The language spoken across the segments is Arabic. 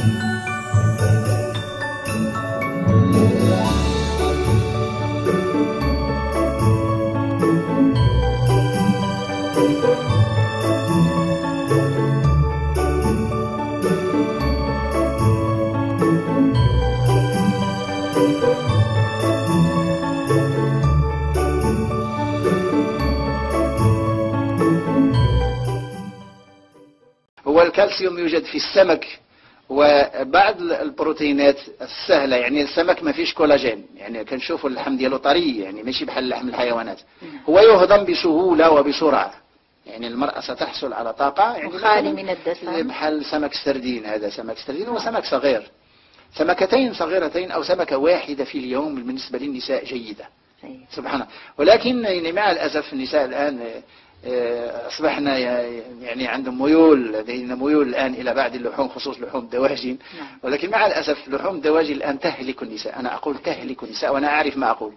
هو الكالسيوم يوجد في السمك وبعض البروتينات السهلة، يعني السمك ما فيش كولاجين، يعني كنشوفوا اللحم ديالو طري، يعني ماشي بحال لحم الحيوانات. هو يهضم بسهولة وبسرعة، يعني المرأة ستحصل على طاقة يعني خالي من الدسم، بحال سمك السردين. هذا سمك السردين هو سمك صغير، سمكتين صغيرتين أو سمكة واحدة في اليوم بالنسبة للنساء جيدة. سبحان الله. ولكن يعني مع الأسف النساء الآن أصبحنا يعني عندهم ميول، لدينا ميول الآن إلى بعض اللحوم، خصوص لحوم الدواجن. ولكن مع الأسف لحوم الدواجن الآن تهلك النساء. أنا أقول تهلك النساء وأنا أعرف ما أقول.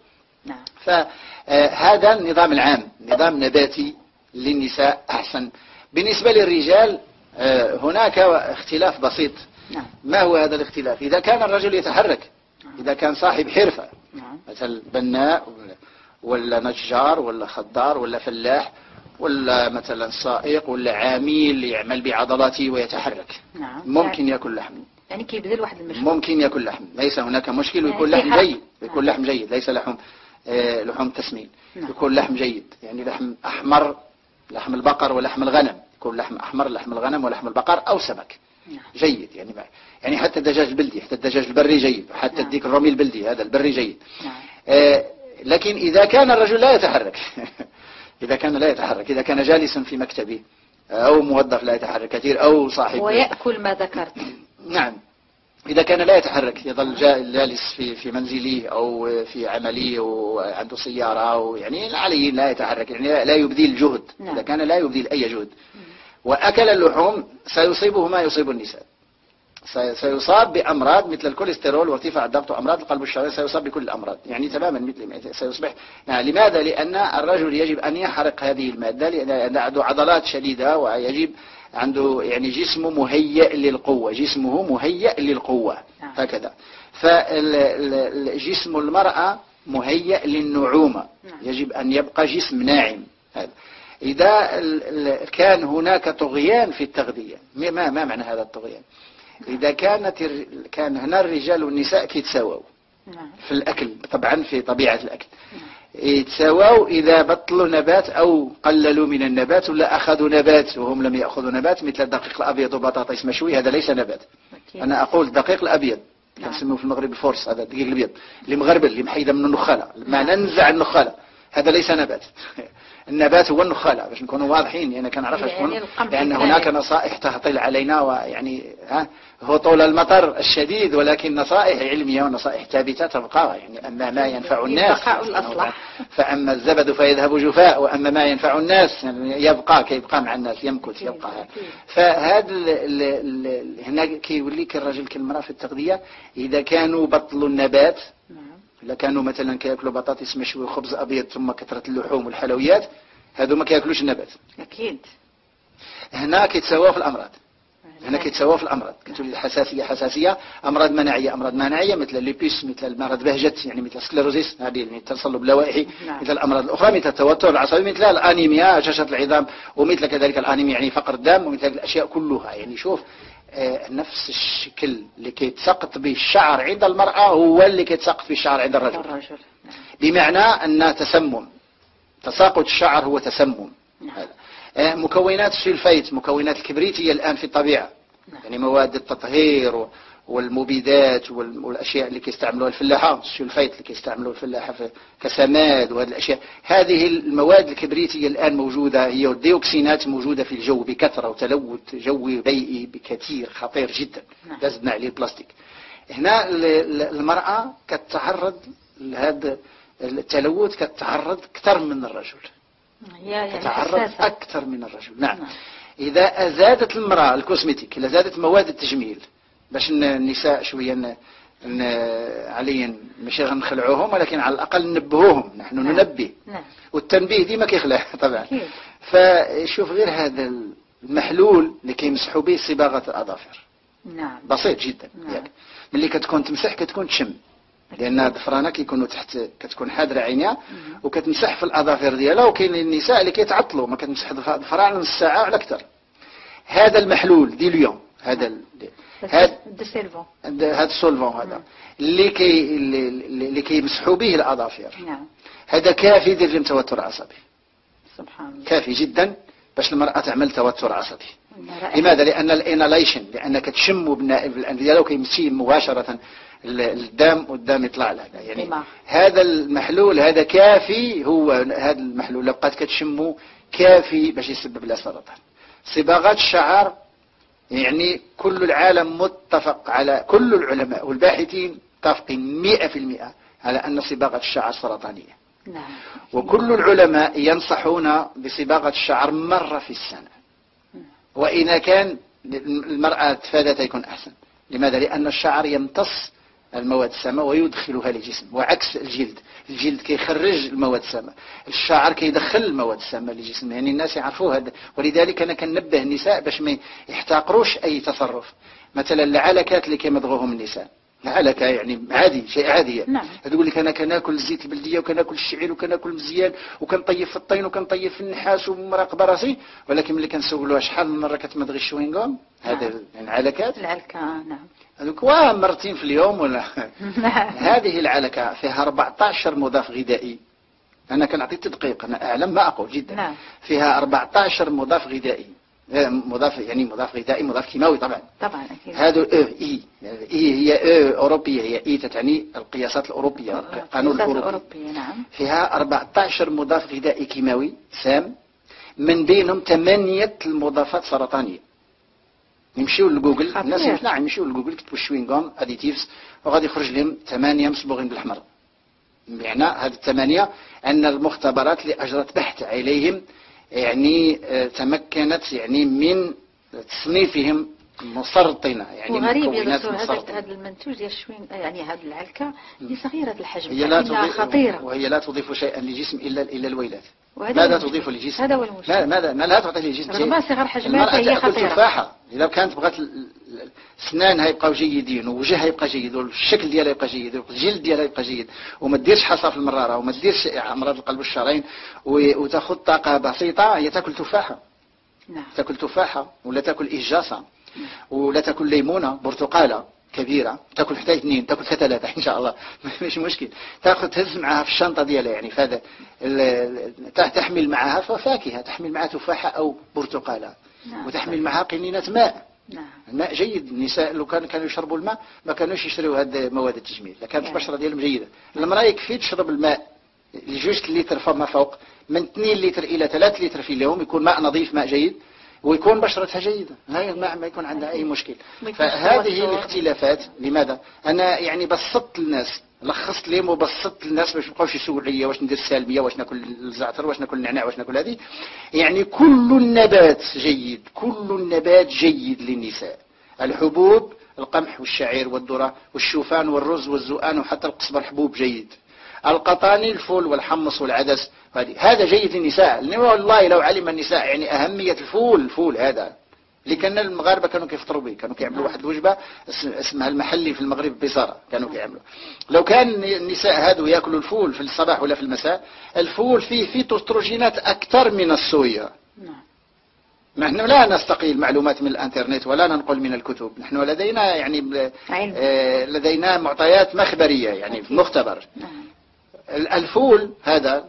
فهذا النظام العام، نظام نباتي للنساء أحسن. بالنسبة للرجال هناك اختلاف بسيط. ما هو هذا الاختلاف؟ إذا كان الرجل يتحرك، إذا كان صاحب حرفة مثل بناء ولا نجار ولا خضار ولا فلاح ولا مثلا سائق ولا عامل يعمل بعضلاته ويتحرك، ممكن يأكل لحم، يعني كيبذل واحد المشروع، ممكن يأكل لحم، ليس هناك مشكل، ويكون لحم جيد، يكون لحم جيد، ليس لحم تسمين، يكون لحم جيد، يعني لحم أحمر، لحم البقر ولحم الغنم، يكون لحم أحمر، لحم الغنم ولحم البقر أو سمك جيد، يعني حتى الدجاج البلدي، حتى الدجاج البري جيد، وحتى الديك الرومي البلدي هذا البري جيد. لكن إذا كان الرجل لا يتحرك إذا كان لا يتحرك، إذا كان جالسا في مكتبه أو موظف لا يتحرك كثير أو صاحب ويأكل ما ذكرت، نعم، إذا كان لا يتحرك يظل جالس في منزله أو في عمله وعنده سيارة، أو يعني عليه لا يتحرك، يعني لا يبذل جهد. إذا كان لا يبذل أي جهد وأكل اللحوم سيصيبه ما يصيب النساء، سيصاب بأمراض مثل الكوليسترول وارتفاع الضغط وأمراض القلب والشرايين، سيصاب بكل الأمراض، يعني تماما مثل سيصبح. لماذا؟ لأن الرجل يجب أن يحرق هذه المادة، لأن عنده عضلات شديدة ويجب عنده يعني جسمه مهيئ للقوة، جسمه مهيئ للقوة هكذا. فالجسم المرأة مهيئ للنعومة، يجب أن يبقى جسم ناعم. إذا كان هناك طغيان في التغذية، ما معنى هذا الطغيان؟ إذا كان هنا الرجال والنساء كيتساووا في الأكل، طبعا في طبيعة الأكل يتساووا إذا بطلوا نبات أو قللوا من النبات ولا أخذوا نبات وهم لم يأخذوا نبات، مثل الدقيق الأبيض وبطاطس مشوي، هذا ليس نبات. أنا أقول الدقيق الأبيض، كنسموه في المغرب الفورس، هذا الدقيق الأبيض اللي مغربل، اللي محيدة من النخالة، ما ننزع النخالة، هذا ليس نبات. النبات هو النخالة، باش نكونوا واضحين، يعني كنعرف لأن هناك نصائح تهطل علينا، ويعني هطول المطر الشديد، ولكن نصائح علمية ونصائح ثابتة تبقى، يعني أما ما ينفع الناس فأما الزبد فيذهب جفاء، وأما ما ينفع الناس يبقى، كيبقى مع الناس، يمكث يبقى. فهذا هنا كيوليك الرجل كالمرأة في التغذية، إذا كانوا بطلوا النبات، إذا كانوا مثلا كيأكلوا بطاطس مشوي وخبز أبيض ثم كثرة اللحوم والحلويات، هذو ما كيأكلوش النبات. أكيد. هنا كيتساووا في الأمراض، هنا كيتساووا في الأمراض، كتولي حساسية، أمراض مناعية مثل الليبيس، مثل مرض بهجت، يعني مثل السكليروزيس، هذه يعني التصلب اللوائحي، مثل الأمراض الأخرى مثل التوتر العصبي، مثل الأنيميا، هشاشة العظام، ومثل كذلك الأنيميا يعني فقر الدم، ومثل الأشياء كلها. يعني شوف، نفس الشكل اللي كيتسقط به الشعر عند المرأة هو اللي كيتسقط به الشعر عند الرجل، بمعنى أن تساقط الشعر هو تسمم. مكونات السلفيت، مكونات الكبريتية الآن في الطبيعة، يعني مواد التطهير والمبيدات والأشياء اللي كيستعملوها الفلاحة، السلفيت اللي كيستعملوها الفلاحة كسماد وهذه الأشياء، هذه المواد الكبريتية الآن موجودة، هي الديوكسينات موجودة في الجو بكثرة، وتلوث جوي بيئي بكثير خطير جدا، لازمنا عليه البلاستيك. هنا المرأة كتعرض لهذا التلوث، كتعرض أكثر من الرجل، تتعرض أكثر من الرجل. نعم. إذا أزادت المرأة الكوسمتيك، إذا زادت مواد التجميل، باش النساء شوية عليا ماشي غنخلعوهم، ولكن على الأقل ننبهوهم، نحن ننبه، والتنبيه ديما كيخلع طبعا. فشوف غير هذا المحلول اللي كيمسحوا به صباغة الأظافر، نعم. بسيط جدا. نعم. ياك ملي كتكون تمسح كتكون تشم، لان ضفرانه كيكونوا تحت، كتكون حاضره عينيها وكتمسح في الاظافر ديالها. وكاين النساء اللي كيتعطلوا ما كتمسح ضفران نص ساعه ولا اكثر. هذا المحلول دي اليوم، هذا هذا السولفون هذا اللي كيمسحوا به الاظافر، نعم. هذا كافي يدير لهم توتر عصبي. سبحان الله. كافي جدا باش المرأة تعمل توتر عصبي. لماذا؟ لأن الاناليشن، لأنك تشم بالأنف ديالها وكيمشي مباشرة الدم والدم يطلع لها يعني. هذا المحلول هذا كافي، هو هذا المحلول لو بقات كتشمه كافي باش يسبب لها سرطان. صباغات الشعر يعني كل العالم متفق، على كل العلماء والباحثين متفقين 100% على أن صباغة الشعر سرطانية. نعم. وكل العلماء ينصحون بصباغة الشعر مرة في السنة، وإذا كان المرأة تفادت يكون أحسن. لماذا؟ لأن الشعر يمتص المواد السامة ويدخلها للجسم، وعكس الجلد كيخرج المواد السامة، الشعر كيدخل المواد السامة للجسم. يعني الناس يعرفوا هذا، ولذلك أنا كنبه النساء باش ما يحتقروش أي تصرف. مثلا العلكات اللي كيمضغوهم النساء، العلكة يعني عادي، شيء عادي. نعم. تقول لك أنا كناكل الزيت البلدية وكناكل الشعير وكناكل مزيان وكنطيب في الطين وكنطيب في النحاس ومراقب راسي، ولكن ملي كنسولوها شحال من مرة كتمضغي الشوينغوم، هذا العلكات، العلكة. نعم. هذوك مرتين في اليوم ولا هذه العلكة فيها 14 مضاف غذائي. أنا كنعطي تدقيق، أنا أعلم ما أقول جدا. نعم. فيها 14 مضاف غذائي، مضاف يعني مضاف غذائي، مضاف كيماوي طبعا. طبعا أكيد. هذا اي هي أوروبية، هي اي تعني القياسات الأوروبية، القانون الأوروبي. نعم. فيها 14 مضاف غذائي كيماوي سام، من بينهم 8 المضافات سرطانية. يمشيوا لجوجل الناس، نعم يمشيوا لجوجل يكتبوا شوينغوم اديتيفز وغادي يخرج لهم 8 مصبوغين بالأحمر. بمعنى هذه ال8 أن المختبرات اللي أجرت بحث عليهم يعني تمكنت يعني من تصنيفهم مسرطنة، يعني وغريب يا دكتور هذا المنتوج ديال الشوين، يعني هذه العلكة هي صغيرة الحجم، هي لا لكنها خطيرة، وهي لا تضيف شيئا للجسم إلا الويلات. ماذا تضيف للجسم؟ هذا هو المشكل. لا ما لا تعطي للجسم شيء. رغم صغر حجمها هي خطيرة. تفاحة إذا كانت بغات السنان يبقاو جيدين ووجهها يبقى جيد والشكل ديالها يبقى جيد والجلد ديالها يبقى جيد وما ديرش حصى في المرارة وما ديرش أمراض القلب والشرايين وتاخذ طاقة بسيطة، هي تاكل تفاحة. نعم. تاكل تفاحة ولا تاكل إجاصة ولا تاكل ليمونة برتقالة كبيرة، تاكل حتى 2 تاكل حتى 3 إن شاء الله مش مشكل. تاخذ تهز معها في الشنطة ديالها، يعني فهذا تحمل معها فاكهة، تحمل معها تفاحة أو برتقالة. نعم. وتحمل معها قنينة ماء. نعم. الماء جيد. النساء لو كانوا يشربوا الماء ما كانوش يشريوا هذه مواد التجميل، كانت البشرة ديالهم جيدة. المرأة يكفي تشرب الماء 2 لتر فما فوق، من 2 لتر إلى 3 لتر في اليوم، يكون ماء نظيف ماء جيد ويكون بشرتها جيدة، هاي ما يكون عندها أي مشكل. فهذه الاختلافات. لماذا؟ أنا يعني بسطت الناس، لخصت لهم وبسطت الناس باش مابقاوش يسولوا عليا واش ندير السالمية، واش ناكل الزعتر، واش ناكل النعناع، واش ناكل هذه. يعني كل النبات جيد، كل النبات جيد للنساء. الحبوب، القمح والشعير والذرة والشوفان والرز والزؤان وحتى القصب حبوب جيد. القطاني، الفول والحمص والعدس، هذا جيد للنساء. والله لو علم النساء يعني أهمية الفول هذا اللي كان المغاربة كانوا كيفطروا به، كانوا كيعملوا واحد الوجبة اسمها المحلي في المغرب بصارة، كانوا كيعملوا. لو كان النساء هادو ياكلوا الفول في الصباح ولا في المساء، الفول فيه فيتوستروجينات أكثر من الصويا. نحن لا نستقي المعلومات من الانترنت ولا ننقل من الكتب، نحن لدينا يعني لدينا معطيات مخبرية يعني مختبر. الفول هذا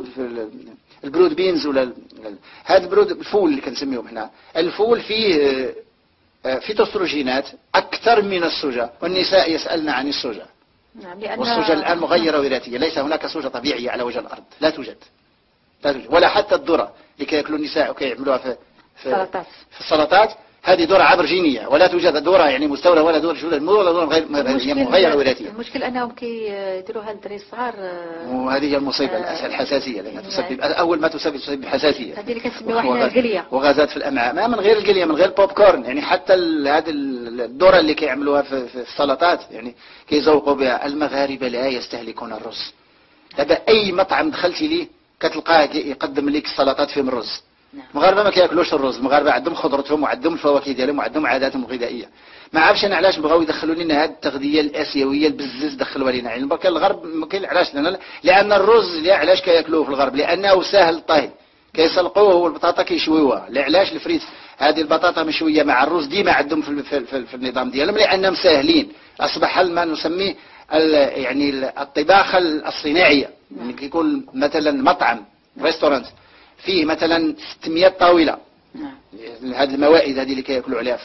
البرود بينز ولا هذا الفول اللي كنسميهم هنا، الفول فيه فيتوستروجينات أكثر من السوجة، والنساء يسألن عن السوجة. نعم. والسوجة الآن مغيرة وراثية، ليس هناك سوجة طبيعية على وجه الأرض، لا توجد ولا حتى الذرة اللي كيأكلوا النساء وكيعملوها في السلطات، هذه ذرة عبر جينية، ولا توجد ذرة يعني مستوردة ولا ذرة جودة ولا ذرة غير وراثية. المشكل أنهم كيديروها للدراري الصغار، وهذه هي المصيبة الحساسية، لأنها تسبب أول ما تسبب حساسية. هذه اللي كنسميوها احنا القلية وغازات في الأمعاء. ما من غير القلية، من غير بوب كورن، يعني حتى هذه الذرة اللي كيعملوها في السلطات يعني كيزوقوا بها. المغاربة لا يستهلكون الرز. دابا أي مطعم دخلتي ليه كتلقاه يقدم لك السلطات فيهم الرز، المغاربه ما كياكلوش الرز، المغاربه عندهم خضرتهم وعندهم الفواكه ديالهم وعندهم عاداتهم الغذائيه. ما عرفتش انا علاش بغاو يدخلوا لنا هذه التغذيه الاسيويه البزز دخلوها لنا، يعني برك الغرب ما كاين علاش، لان الرز علاش كياكلوه في الغرب؟ لانه سهل الطهي، كيسلقوه والبطاطا كيشويوها. علاش الفريت هذه البطاطا مشويه مع الرز ديما عندهم في النظام ديالهم؟ لانهم ساهلين. اصبح ما نسميه يعني الطباخه الصناعيه، يعني كيكون مثلا مطعم ريستورانت فيه مثلا 600 طاوله، هذه الموائد هذه اللي كياكلوا عليها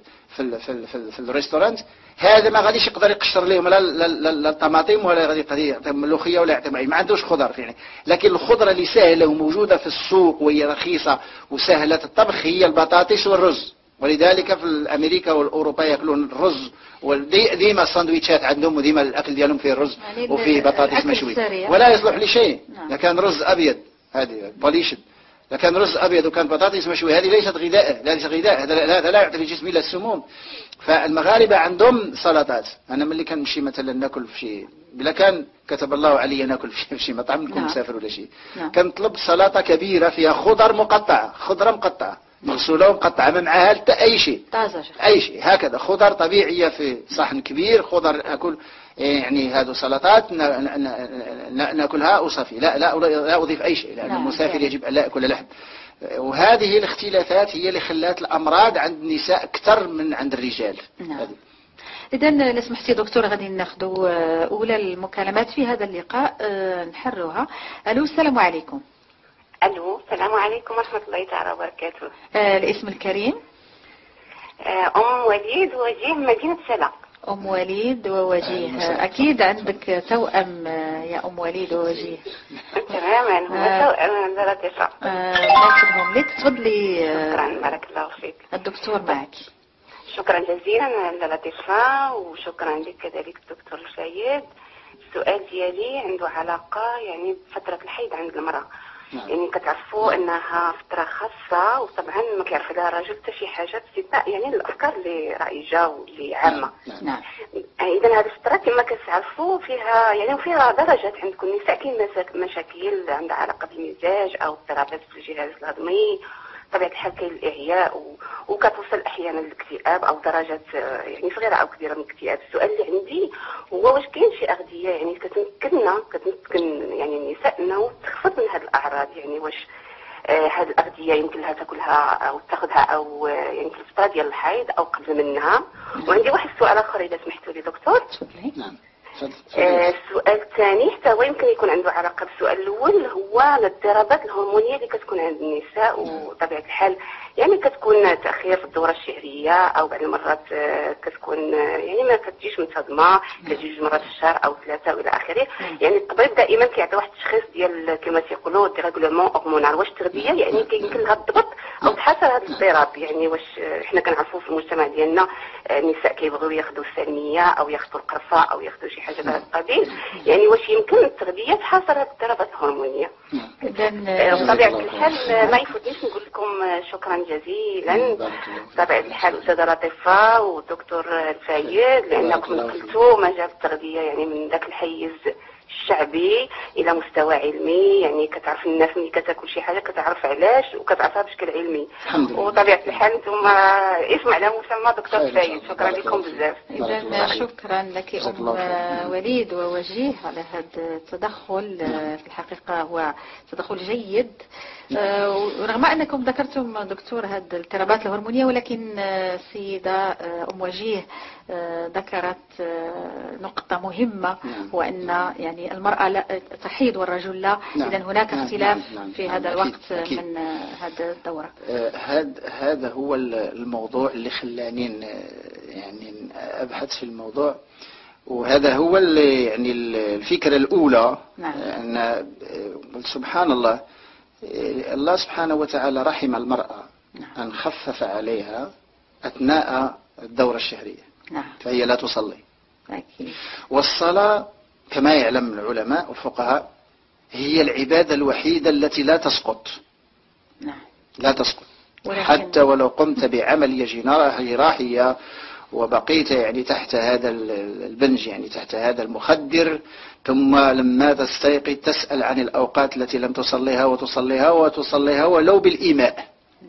في الريستورانت، هذا ما غاديش يقدر يقشر لهم لا الطماطم ولا غادي يعطيهم ملوخيه ولا يعطيهم، ما عندوش خضر يعني. لكن الخضره اللي سهله وموجوده في السوق وهي رخيصه وسهله الطبخ هي البطاطس والرز. ولذلك في امريكا والاوروبا ياكلون الرز، وديما الساندويتشات عندهم وديما الاكل ديالهم فيه رز يعني وفيه بطاطس مشوي، ولا يصلح لشيء. اذا كان رز ابيض هذه بوليشن، إذا كان رز أبيض وكان بطاطس مشوي هذه ليست غذاء، ليس غذاء، هذا لا يعطي الجسم إلا السموم. فالمغاربة عندهم سلطات. أنا ملي كنمشي مثلا ناكل في شي، بلا كان كتب الله علي ناكل في شي مطعم نكون مسافر ولا شيء، كنطلب سلطة كبيرة فيها خضر مقطعة، خضرة مقطعة مغسولة ومقطعة ما معها حتى أي شيء، أي شيء هكذا، خضر طبيعية في صحن كبير، خضر أكل يعني هذو سلطات ناكلها وصافي، لا أضيف أي شيء، لأن المسافر يجب أن لا يأكل لحم. وهذه الاختلافات هي اللي خلات الأمراض عند النساء أكثر من عند الرجال. إذا لو سمحتي دكتور غادي ناخذوا أولى المكالمات في هذا اللقاء، نحررها. ألو السلام عليكم. ألو السلام عليكم ورحمة الله تعالى وبركاته. الاسم الكريم؟ أم وليد ووجيه مدينة سلا. أم وليد ووجيه، أكيد عندك توأم يا أم وليد ووجيه. تماما، هو توأم لطيفة. ناكلهم لك، تفضلي. شكرا، بارك الله فيك. الدكتور معك. شكرا جزيلا لطيفة، وشكرا لك كذلك الدكتور الفايد. السؤال ديالي عنده علاقة يعني بفترة الحيض عند المرأة. يعني كتعرفوا انها فتره خاصه، وطبعا ما كيعرف لها الراجل حتى شي حاجه باستثناء يعني الافكار اللي رائجه واللي عامه. نعم. اذا هذه الفتره كما كتعرفوا فيها يعني وفيها درجات عندكم النساء، كاين مشاكل عندها علاقه بالمزاج او اضطرابات في الجهاز الهضمي، طبيعه الحال كاين الاعياء وكتوصل احيانا للاكتئاب او درجات يعني صغيره او كبيره من الاكتئاب. السؤال اللي عندي هو واش كاين شي اغذيه يعني كتمكن يعني النساء انه تخفض من هذه الاعراض؟ يعني واش هذه الاغذيه يمكن لها تاكلها او تاخذها او يعني في الفتره ديال الحيض او قبل منها؟ وعندي واحد السؤال اخر اذا سمحتوا لي دكتور. نعم. السؤال الثاني حتى هو يمكن يكون عنده علاقه بالسؤال الاول، هو الاضطرابات الهرمونيه اللي كتكون عند النساء، وطبيعه الحال يعني كتكون تاخير في الدوره الشهريه او بعض المرات كتكون يعني ما كتجيش منتظمه، كتجي 2 مرات في الشهر او 3 والى اخره. يعني الطبيب دائما كيعطي واحد التشخيص ديال كما تيقولوا ديريغلومون هرمونال. واش التغذيه يعني يمكن لها الضبط او تحاصر هذا الاضطراب؟ يعني واش حنا كنعرفوا في المجتمع ديالنا النساء كيبغيو ياخذوا السلميه او ياخذوا القرفه او ياخذوا شي حاجه بهذا القبيل، يعني واش يمكن التغذيه تحاصر هذه الاضطرابات الهرمونيه؟ بطبيعه الحال ما يفوتنيش نقول لكم شكرا جزيلا بطبيعه الحال استاذه لطيفه ودكتور الفايد، لانكم نقلتوا مجال التغذيه يعني من ذاك الحيز الشعبي الى مستوى علمي. يعني كتعرف الناس ملي كتاكل شي حاجه كتعرف علاش وكتعرفها بشكل علمي، وطبيعه الحال انتم اسم على مسمى دكتور فايد. شكرا لكم بزاف. اذا شكرا لك ام وليد ووجيه على هذا التدخل. في الحقيقه هو تدخل جيد، ورغم انكم ذكرتم دكتور هذه الاضطرابات الهرمونيه، ولكن السيده ام وجيه ذكرت نقطه مهمه، وان يعني المراه لا تحيض والرجل لا. اذا هناك اختلاف في هذا الوقت من هذا الدوره. هذا هو الموضوع اللي خلاني يعني ابحث في الموضوع، وهذا هو يعني الفكره الاولى. ان سبحان الله، الله سبحانه وتعالى رحم المرأة أن خفف عليها أثناء الدورة الشهرية. فهي لا تصلي. والصلاة كما يعلم العلماء والفقهاء هي العبادة الوحيدة التي لا تسقط. لا تسقط حتى ولو قمت بعمل جراحية وبقيت يعني تحت هذا البنج، يعني تحت هذا المخدر، ثم لما تستيقظ تسأل عن الأوقات التي لم تصليها وتصليها ولو بالإيماء،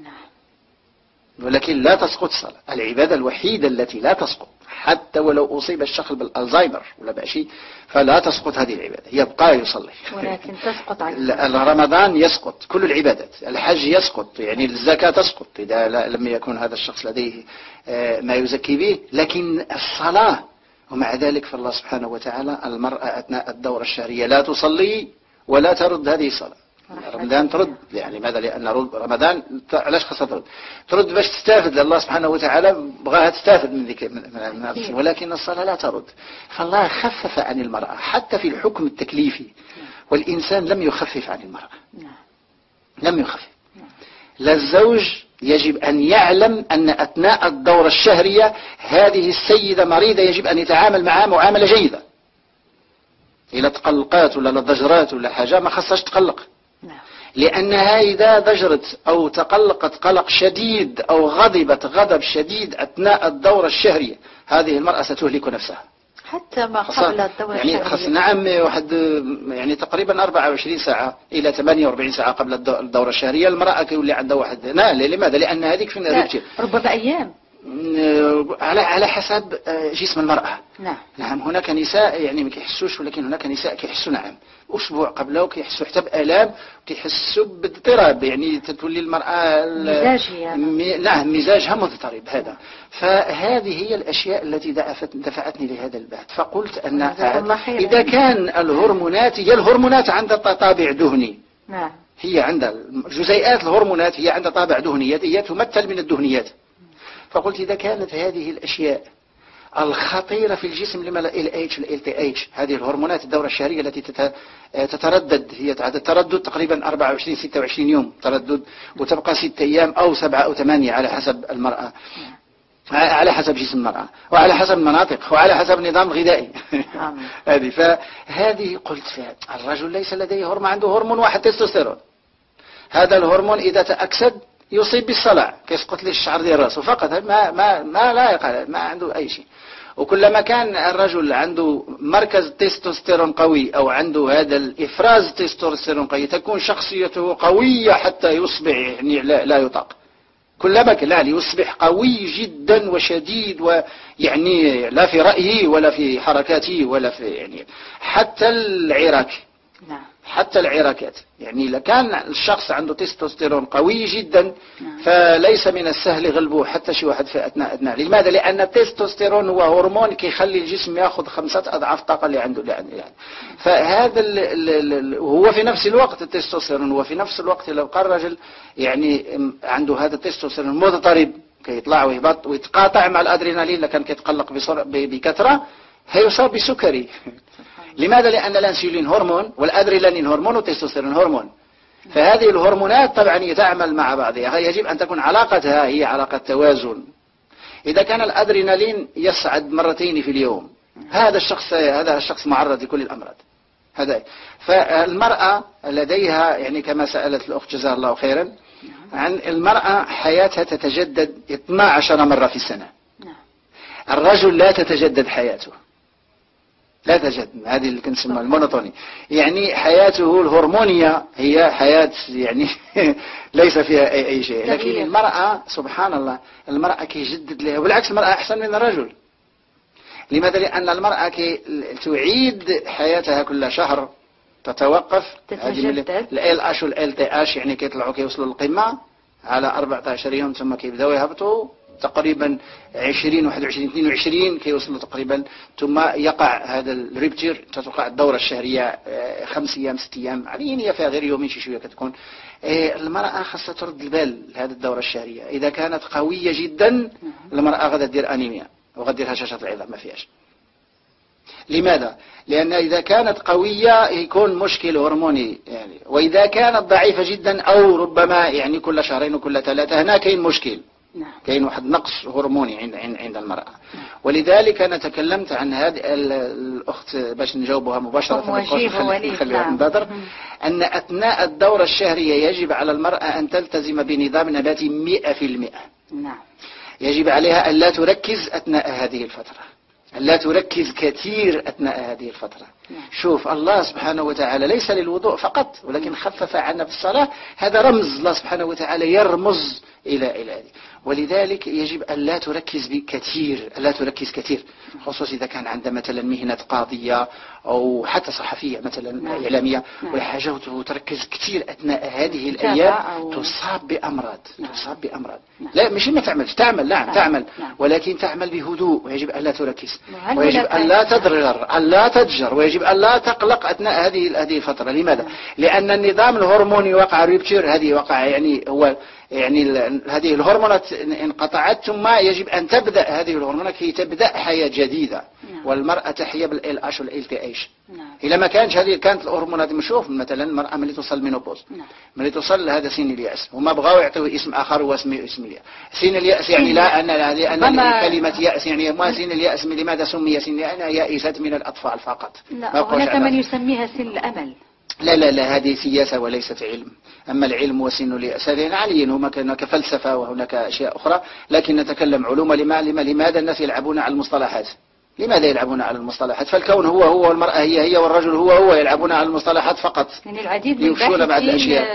ولكن لا تسقط الصلاة. العبادة الوحيدة التي لا تسقط حتى ولو أصيب الشخص بالألزايمر ولا بأشي فلا تسقط هذه العبادة، يبقى يصلي. ولكن تسقط رمضان يسقط، كل العبادات، الحج يسقط، يعني الزكاة تسقط إذا لم يكن هذا الشخص لديه ما يزكي به، لكن الصلاة. ومع ذلك فالله سبحانه وتعالى المرأة أثناء الدورة الشهرية لا تصلي ولا ترد هذه الصلاة. رمضان ترد، يعني ماذا؟ لأن رمضان علاش خاصة ترد باش تستافد، الله سبحانه وتعالى بغاها تستافد من ذلك ولكن الصلاة لا ترد. فالله خفف عن المرأة حتى في الحكم التكليفي، والإنسان لم يخفف عن المرأة، لم يخفف. لا الزوج يجب أن يعلم أن أثناء الدورة الشهرية هذه السيدة مريضة، يجب أن يتعامل معها معاملة جيدة. إلى تقلقات ولا ضجرات ولا حاجة ما خصهاش تقلق، لأنها إذا ضجرت أو تقلقت قلق شديد أو غضبت غضب شديد أثناء الدورة الشهرية هذه المرأة ستهلك نفسها. حتى ما قبل الدورة يعني الشهرية. نعم، واحد يعني تقريبا 24 ساعة إلى 48 ساعة قبل الدورة الشهرية المرأة كيولي عندها واحد. لماذا؟ لأن هذيك فين ربما أيام على حسب جسم المرأة. نعم هناك نساء يعني ما كيحسوش، ولكن هناك نساء كيحسوا نعم أسبوع قبله كيحسوا حتى بآلام، كيحسوا باضطراب، يعني تتولي المرأة نعم مزاجها مضطرب هذا. فهذه هي الأشياء التي دفعتني لهذا البحث. فقلت أن إذا كان الهرمونات، هي الهرمونات عندها طابع دهني، هي عندها جزيئات الهرمونات هي عندها طابع دهنيات، هي تمثل من الدهنيات. فقلت إذا كانت هذه الأشياء الخطيرة في الجسم، لما ال LH ال LTH هذه الهرمونات الدورة الشهرية التي تتردد، هي تردد تقريبا 24-26 يوم تردد، وتبقى 6 أيام أو 7 أو 8 على حسب المرأة، على حسب جسم المرأة وعلى حسب المناطق وعلى حسب النظام الغذائي. فهذه قلت فيها الرجل ليس لديه هرمون، عنده هرمون واحد تستوستيرون. هذا الهرمون إذا تأكسد يصيب بالصلع، كيسقط لي الشعر ديال راسه فقط، ما لا يقال، ما عنده أي شيء. وكلما كان الرجل عنده مركز تستوستيرون قوي أو عنده هذا الإفراز تستوستيرون قوي تكون شخصيته قوية حتى يصبح يعني لا يطاق. كلما كان يصبح قوي جدا وشديد، ويعني لا في رأيه ولا في حركاته ولا في يعني حتى العراك. حتى العراكات، يعني إذا كان الشخص عنده تستوستيرون قوي جدا فليس من السهل غلبه حتى شي واحد في أثناء. لماذا؟ لأن التستوستيرون هو هرمون كيخلي الجسم يأخذ 5 أضعاف الطاقة اللي عنده يعني. فهذا هو في نفس الوقت التستوستيرون هو في نفس الوقت لو قال الرجل يعني عنده هذا التستوستيرون مضطرب كيطلع ويهبط ويتقاطع مع الأدرينالين، لكن كيتقلق بكثرة هيصاب بسكري. لماذا؟ لأن الأنسولين هرمون والأدرينالين هرمون والتستوستيرون هرمون، فهذه الهرمونات طبعا يتعامل مع بعضها، يجب أن تكون علاقتها هي علاقة توازن. إذا كان الأدرينالين يصعد 2 مرات في اليوم هذا الشخص معرض لكل الأمراض. فالمرأة لديها يعني كما سألت الأخت جزاها الله خيرا عن المرأة حياتها تتجدد 12 مرة في السنة. الرجل لا تتجدد حياته، لا تجد، هذه اللي كنسمى المونوتوني، يعني حياته الهرمونية هي حياة يعني ليس فيها أي شيء. لكن المرأة سبحان الله المرأة كيجدد لها، وبالعكس المرأة أحسن من الرجل. لماذا؟ لأن المرأة تعيد حياتها كل شهر، تتوقف، تتجدد. ال LH وال LTH يعني كيطلعوا كيوصلوا للقمة على 14 يوم ثم كيبداو يهبطوا تقريبا 20 21 22 كيوصلوا تقريبا، ثم يقع هذا الريبتير، تتوقع الدورة الشهرية 5 أيام 6 أيام، يعني هي فيها غير يومين شي شوية كتكون. المرأة خاصة ترد البال لهذه الدورة الشهرية. إذا كانت قوية جدا المرأة غدا دير أنيميا وغدير هشاشة العظام ما فيهاش. لماذا؟ لأن إذا كانت قوية يكون مشكل هرموني يعني، وإذا كانت ضعيفة جدا أو ربما يعني كل 2 وكل 3 هنا كاين مشكل، كاين واحد نقص هرموني عند المرأة. ولذلك أنا تكلمت عن هذه الأخت باش نجاوبها مباشرة نخليها نبادر، أن أثناء الدورة الشهرية يجب على المرأة أن تلتزم بنظام نباتي 100%. يجب عليها أن لا تركز أثناء هذه الفترة، لا تركز كثير أثناء هذه الفترة. شوف الله سبحانه وتعالى ليس للوضوء فقط ولكن خفف عنا في الصلاة، هذا رمز الله سبحانه وتعالى يرمز إلى هذه، ولذلك يجب أن لا تركز كثير، لا تركز كثير، خصوصا إذا كان عند مثلا مهنة قاضية أو حتى صحفية مثلا إعلامية والحاجة تركز كثير أثناء هذه الأيام تصاب بأمراض، تصاب بأمراض. لا مش ما تعملش، تعمل، نعم تعمل، ولكن تعمل بهدوء، ويجب أن لا تركز، ويجب أن لا تضرر، أن لا تتجر، ويجب أن لا تقلق أثناء هذه الفترة. لماذا؟ لأن النظام الهرموني وقع ريبتشر، هذه وقع يعني هو يعني هذه الهرمونات انقطعت، ثم يجب أن تبدأ هذه الهرمونات كي تبدأ حياة جديدة. والمرأة تحيا بالال اش والال تي ايش. إذا ما كانش هذه كانت الهرمونات نشوف مثلا المرأة ملي توصل المينوبوز، ملي توصل لهذا سن اليأس، هما بغاو يعطيوه اسم آخر هو اسم اليأس. سن اليأس يعني لا أن كلمة يأس يعني ما سن اليأس، لماذا سمي سن؟ لأنها يائست من الأطفال فقط. لا هناك من يسميها سن الأمل. لا هذه سياسة وليست علم. أما العلم وسن اليأس هذين عاليين، هناك فلسفة وهناك أشياء أخرى، لكن نتكلم علوم. لماذا الناس يلعبون على المصطلحات؟ لماذا يلعبون على المصطلحات؟ فالكون هو والمرأة هي والرجل هو يلعبون على المصطلحات فقط، يعني العديد من يمشون بعض الأشياء.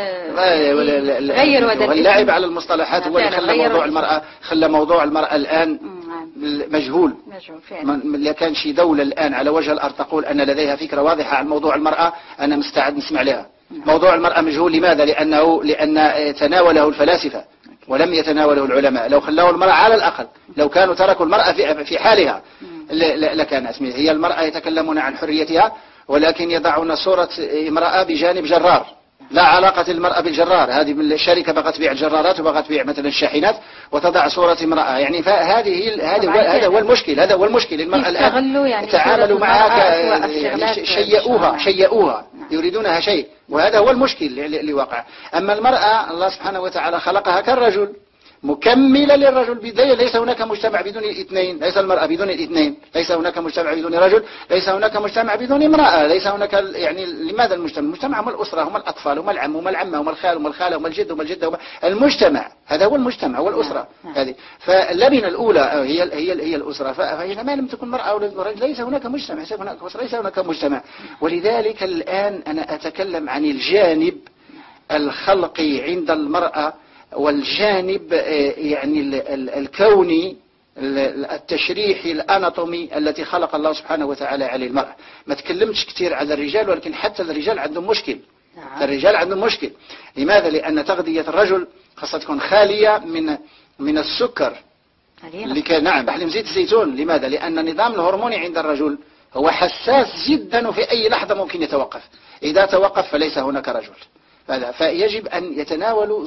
واللعب على المصطلحات هو اللي خلى موضوع المرأة، خلى موضوع المرأة الآن مجهول فعلا. لا كان شي دولة الآن على وجه الأرض تقول أن لديها فكرة واضحة عن موضوع المرأة، أنا مستعد نسمع لها. موضوع المرأة مجهول، لماذا؟ لأن تناوله الفلاسفة ولم يتناوله العلماء. لو خلوا المرأة على الأقل، لو كانوا تركوا المرأة في حالها لكان اسمه. هي المرأة يتكلمون عن حريتها ولكن يضعون صورة امرأة بجانب جرار، لا علاقة المرأة بالجرار. هذه من الشركة بغت تبيع الجرارات وبغت تبيع مثلا الشاحنات وتضع صورة امرأة، يعني هذا هو المشكل. هذا هو المشكل. المرأة الآن تعاملوا معها شيئوها يريدونها شيء، وهذا هو المشكل اللي وقع. أما المرأة الله سبحانه وتعالى خلقها كالرجل مكملة للرجل. ليس هناك مجتمع بدون الاثنين، ليس المرأة بدون الاثنين، ليس هناك مجتمع بدون رجل، ليس هناك مجتمع بدون امرأة، ليس هناك يعني لماذا المجتمع؟ المجتمع هم الأسرة، هم الأطفال، هم العم، هم العمة، هم الخال، هم الخالة، هم الجد، هم الجدة، هم المجتمع. هذا هو المجتمع، هو الأسرة هذه. فاللبنة الأولى هي الأسرة. فإذا ما لم تكن مرأة ورجل ليس هناك مجتمع، ليس هناك مجتمع. ولذلك الآن أنا أتكلم عن الجانب الخلقي عند المرأة، والجانب يعني الكوني التشريحي الأناتومي التي خلق الله سبحانه وتعالى عليه المرأة. ما تكلمتش كثير على الرجال، ولكن حتى الرجال عندهم مشكل. الرجال عندهم مشكل. لماذا؟ لأن تغذية الرجل خاصة تكون خالية من السكر اللي كان نعم بحلم زيت الزيتون. لماذا؟ لأن النظام الهرموني عند الرجل هو حساس جدا وفي أي لحظة ممكن يتوقف. إذا توقف فليس هناك رجل. فيجب أن يتناولوا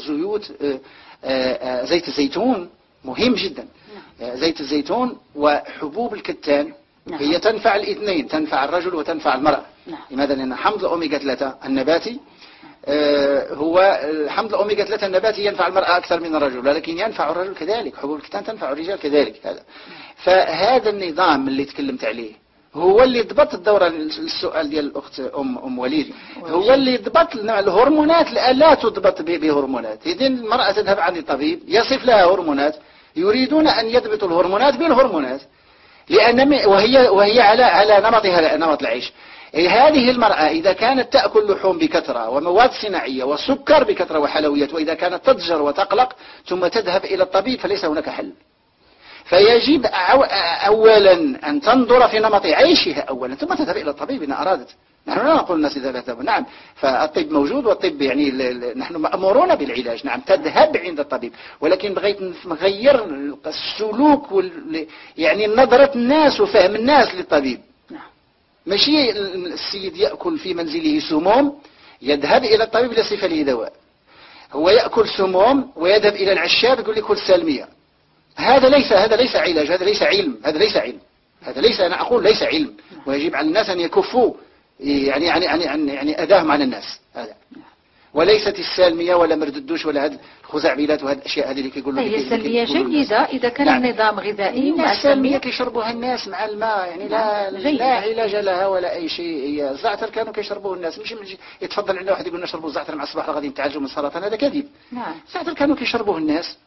زيت الزيتون مهم جدا. زيت الزيتون وحبوب الكتان هي تنفع الاثنين، تنفع الرجل وتنفع المرأة. لماذا؟ لأن حمض الأوميغا 3 النباتي هو حمض الأوميغا 3 النباتي ينفع المرأة أكثر من الرجل، ولكن ينفع الرجل كذلك. حبوب الكتان تنفع الرجال كذلك. فهذا النظام اللي تكلمت عليه هو اللي ضبط الدورة. السؤال ديال الأخت أم وليد هو اللي ضبط الهرمونات، لا تضبط بهرمونات. إذن المرأة تذهب عند الطبيب يصف لها هرمونات، يريدون أن يضبطوا الهرمونات بالهرمونات، لأن وهي على نمطها نمط العيش. هذه المرأة إذا كانت تأكل لحوم بكثرة ومواد صناعية وسكر بكثرة وحلويات، وإذا كانت تضجر وتقلق ثم تذهب إلى الطبيب فليس هناك حل. فيجب أولا أن تنظر في نمط عيشها أولا ثم تذهب إلى الطبيب إن أرادت. نحن لا نقول الناس إذا لا تذهب، نعم فالطب موجود، والطب يعني نحن مأمورون بالعلاج، نعم تذهب عند الطبيب، ولكن بغيت نغير السلوك يعني نظرة الناس وفهم الناس للطبيب. ماشي السيد يأكل في منزله سموم يذهب إلى الطبيب ليصف له دواء، هو يأكل سموم ويذهب إلى العشاب يقول لي كل سالمية. هذا ليس علاج، هذا ليس علم، هذا ليس أنا أقول ليس علم، ويجب على الناس أن يكفوا يعني أذاهم عن الناس. هذا وليست السالمية ولا مرد الدوش ولا هذه الخزعبلات وهذه الأشياء هذه اللي كيقولوا. هي السلمية جيدة إذا كان نعم. النظام غذائي. السلمية كيشربوها الناس مع الماء، يعني لا علاج لها ولا أي شيء. هي الزعتر كانوا كيشربوه الناس، مش يتفضل عندنا واحد يقول نشربوا الزعتر مع الصباح غادي نتعالجوا من السرطان، هذا كذب. نعم. الزعتر كانوا كيشربوه الناس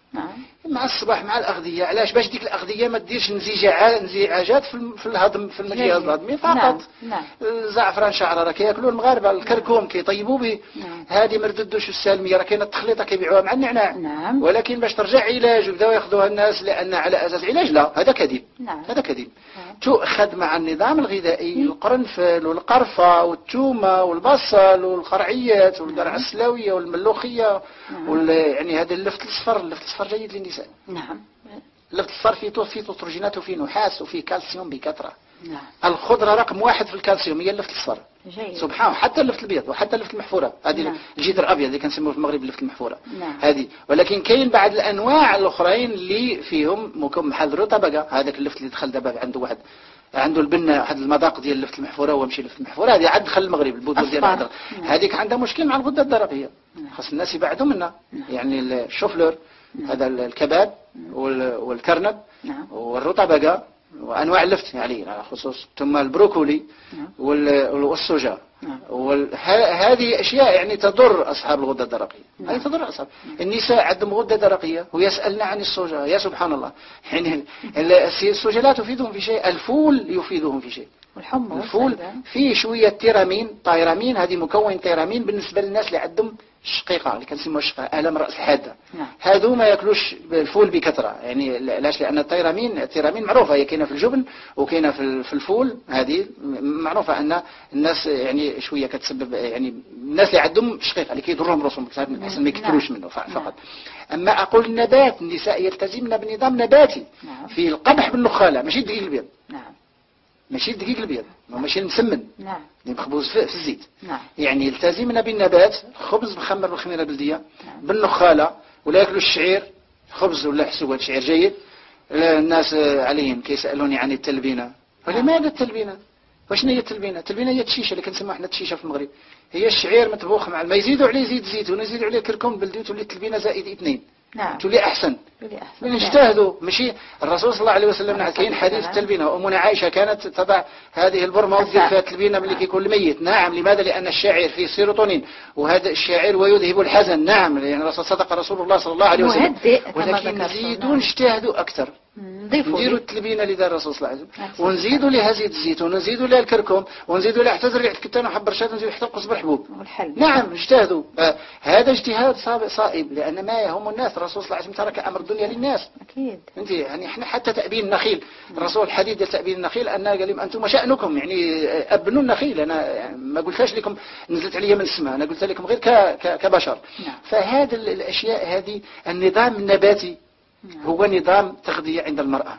مع الصباح مع الأغذية. علاش؟ باش ديك الأغذية ما تديرش انزعاجات في الهضم، في الجهاز الهضمي فقط. الزعفران شعره راه كياكلوه المغاربه، الكركم كيطيبوا به، هذه ما رددوش السالميه، راه كاينه التخليطه كيبيعوها مع النعناع. ولكن باش ترجع علاج وبداو ياخذوها الناس لان على اساس علاج، لا هذا كذب. هذا كذب. تؤخذ مع النظام الغذائي القرنفل والقرفه والثومه والبصل والقرعيات والقرعه السلاويه والملوخيه يعني هذا اللفت الاصفر. اللفت الاصفر جيد للنساء. نعم. اللفت الاصفر فيه تروجينات وفيه نحاس وفيه كالسيوم بكثره. الخضره رقم 1 في الكالسيوم هي اللفت الاصفر. سبحان، حتى اللفت الابيض وحتى اللفت المحفوره، هذه الجدر الابيض اللي كنسموه في المغرب اللفت المحفوره. هذه. ولكن كاين بعض الانواع الاخرين اللي فيهم بحال الرطبقه، هذاك اللفت اللي دخل دابا عنده واحد عنده البنه، واحد المذاق ديال اللفت المحفوره هو ماشي اللفت المحفوره، هذه عاد دخل المغرب البذور ديال الهضره، هذيك عندها مشكل مع الغده الدرقيه، خاص الناس يبعدوا منها. يعني الشوفلور هذا الكباب والكرنب والرطبقه وانواع اللفت يعني على خصوص، ثم البروكولي والسوجا، هذه اشياء يعني تضر اصحاب الغده الدرقيه. هذه تضر اصحاب النساء عندهم غده درقيه ويسالنا عن السوجا، يا سبحان الله. يعني السوجا لا تفيدهم في شيء، الفول يفيدهم في شيء. الفول فيه شويه تيرامين، هذه مكون تيرامين بالنسبه للناس اللي عندهم الشقيقه اللي كنسموها الشقيقه، الم راس الحاده. هذو ما ياكلوش الفول بكثره. يعني علاش؟ لان التيرامين معروفه، هي كاينه في الجبن وكاينه في الفول، هذه معروفه ان الناس يعني شويه كتسبب، يعني الناس اللي عندهم شقيقه اللي كيضرهم راسهم احسن ما يكثروش منه فقط. اما اقول النبات، النساء يلتزمن بنظام نباتي في القمح بالنخاله، ماشي الدقيق الابيض. ماشي الدقيق الابيض، ماشي المسمن اللي مخبوز في الزيت. يعني يلتزمنا بالنبات، خبز مخمر بالخميره البلديه بالنخاله، ولا ياكلوا الشعير، خبز ولا حسوه شعير جيد. الناس عليهم كيسالوني عن التلبينه، ولماذا التلبينه؟ وشنو هي التلبينه؟ التلبينه هي التشيشه اللي كنسموها احنا التشيشه في المغرب، هي الشعير مطبوخ مع الماء، يزيدوا عليه زيت زيتون، يزيدوا عليه كركم بلدي، تولي التلبينه زائد 2. تولي احسن. نجتهدوا. ماشي الرسول صلى الله عليه وسلم كاين حديث التلبينه، وامنا عائشه كانت تضع هذه البرمه ودير فيها التلبينه ملي كيكون الميت. نعم. لماذا؟ لان الشاعر فيه سيروتونين، وهذا الشاعر ويذهب الحزن. نعم. لان الرسول صدق رسول الله صلى الله عليه وسلم. ولكن نزيدوا نجتهدوا اكثر، نديروا التلبينه اللي دار الرسول صلى الله عليه وسلم، ونزيدوا لها زيت الزيتون، ونزيدوا لها الكركم، ونزيدوا لها حتى زريعه الكتان وحب الرشاد، ونزيدوا حتى القزبر الحبوب. نعم اجتهدوا. هذا اجتهاد صائب، لان ما يهم الناس. الرسول صلى الله عليه وسلم ترك امر الدنيا للناس. اكيد. انت يعني احنا حتى تأبين النخيل، الرسول الحديث ديال تأبين النخيل ان قال لهم انتم شأنكم، يعني ابنوا النخيل. انا يعني ما قلتهاش لكم نزلت عليا من السماء، انا قلت لكم غير كبشر. فهذه الاشياء، هذه النظام النباتي هو نظام تغذية عند المرأة.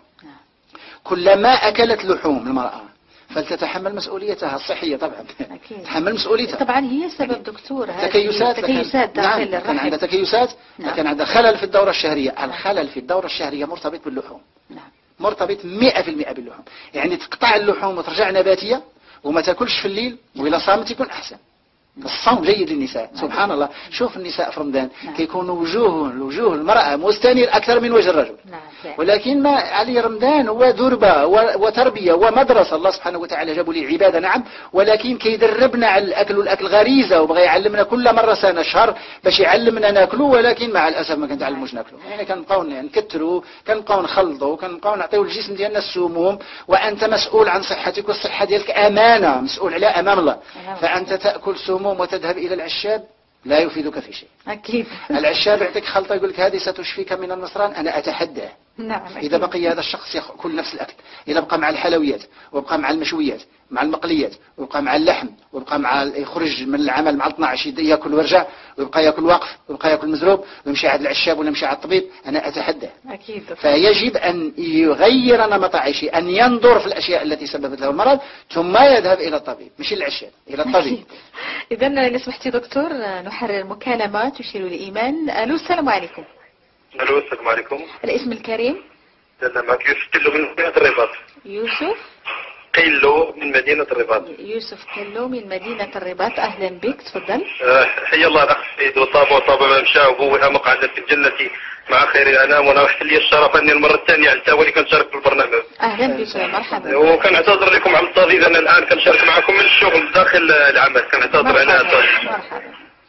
كلما أكلت لحوم المرأة فلتتحمل مسؤوليتها الصحية طبعا. أكيد. تحمل مسؤوليتها. طبعا هي سبب دكتور تكيسات داخل الرحم. كان عندها تكيسات. كان عندها خلل في الدورة الشهرية. الخلل في الدورة الشهرية مرتبط باللحوم. مرتبط 100% باللحوم. يعني تقطع اللحوم وترجع نباتية وما تاكلش في الليل، وإلى صامت يكون أحسن. الصوم جيد للنساء. سبحان الله. شوف النساء في رمضان كيكونوا وجوه المرأة مستنير أكثر من وجه الرجل. ولكن ما علي رمضان هو دربة وتربية ومدرسة. الله سبحانه وتعالى جابوا لي عبادة نعم، ولكن كيدربنا على الأكل، والأكل غريزة، وبغى يعلمنا كل مرة سنة شهر باش يعلمنا ناكلوا، ولكن مع الأسف ما كنتعلموش ناكلوا. يعني كنبقاو نكثروا، كنبقاو نخلطوا، كنبقاو نعطيو الجسم ديالنا السموم. وأنت مسؤول عن صحتك، والصحة ديالك أمانة مسؤول عليها أمام الله. فأنت تأكل سموم وتذهب إلى العشاب لا يفيدك في شيء. أكيد. العشاب يعطيك خلطة يقول لك هذه ستشفيك من النصران، أنا أتحداه. نعم. إذا بقي هذا الشخص يأكل نفس الأكل، إذا بقى مع الحلويات، ويبقى مع المشويات، مع المقليات، ويبقى مع اللحم، ويبقى مع يخرج من العمل مع 12 يأكل ويرجع، ويبقى يأكل واقف، ويبقى يأكل مزروب، ويمشي عند العشاب ولا يمشي على الطبيب، أنا أتحداه. أكيد. فيجب أن يغير نمط عيشه، أن ينظر في الأشياء التي سببت له المرض، ثم يذهب إلى الطبيب، مش العشاب، إلى الطبيب. إذا إن سمحتي دكتور نحرر مكالمة تشير لإيمان. ألو السلام عليكم. الو السلام عليكم. الاسم الكريم؟ لا معك يوسف كيلو من مدينة الرباط. يوسف قيلو من مدينة الرباط. يوسف قيلو من مدينة الرباط، أهلا بك تفضل. حيا الله الأخ سيد، وطاب ما مشى، وبوها مقعدة في الجنة مع خير الأنام. وأنا وحت لي الشرف أني المرة الثانية على التوالي كنشارك في البرنامج. أهلا بك مرحبا. وكنعتذر لكم على التضييع، أنا الآن كنشارك معكم من الشغل داخل العمل، كنعتذر أنا. مرحبا.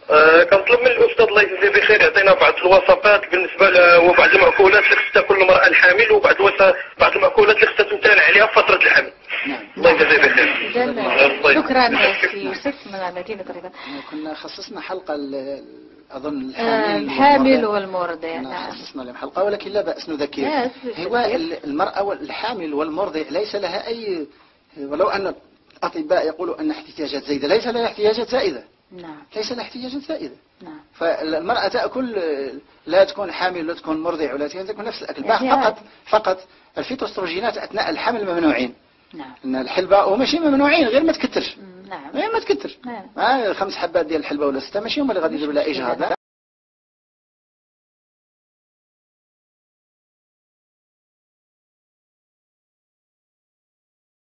كنطلب من الاستاذ الله يجزيه بخير يعطينا بعض الوصفات بالنسبه وبعض المأكولات اللي خصها كل المراه الحامل، وبعض بعض المأكولات اللي خصها تمتنع عليها في فتره الحمل. الله يجزيه بخير. شكرا سي يوسف من مدينه رياض. كنا خصصنا حلقه اظن الحامل والمرضع. نعم خصصنا لهم حلقه، ولكن لا باس نذكر. هو المراه الحامل والمرضع ليس لها اي، ولو ان الاطباء يقولوا ان احتياجات زايده، ليس لها احتياجات زائده. نعم. ليس لها احتياجات زائده. نعم. فالمراه تاكل، لا تكون حامل ولا تكون مرضع ولا تكون نفس الاكل، فقط الفيتوستروجينات اثناء الحمل ممنوعين. نعم. ان الحلبة وماشي ممنوعين، غير ما تكترش. نعم. غير ما تكتر. 5 حبات ديال الحلبة ولا 6 ماشي هما اللي غادي يجيب لها اجهاض.